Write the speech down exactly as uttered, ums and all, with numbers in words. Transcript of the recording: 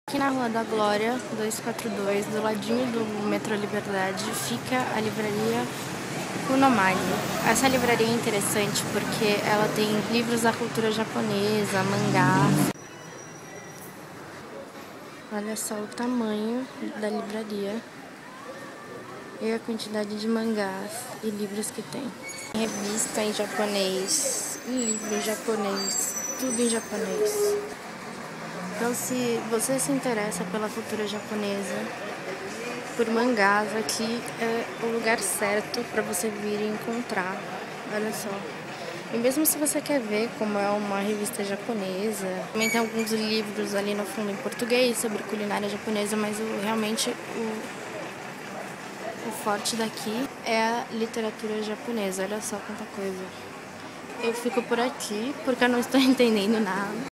Aqui na Rua da Glória, duzentos e quarenta e dois, do ladinho do metrô Liberdade, fica a livraria Kunomagi. Essa livraria é interessante porque ela tem livros da cultura japonesa, mangás. Olha só o tamanho da livraria e a quantidade de mangás e livros que tem. Revista em japonês, livro em japonês, tudo em japonês. Então, se você se interessa pela cultura japonesa, por mangás, aqui é o lugar certo para você vir e encontrar. Olha só. E mesmo se você quer ver como é uma revista japonesa, também tem alguns livros ali no fundo em português sobre culinária japonesa, mas o, realmente o, o forte daqui é a literatura japonesa. Olha só quanta coisa. Eu fico por aqui porque eu não estou entendendo nada.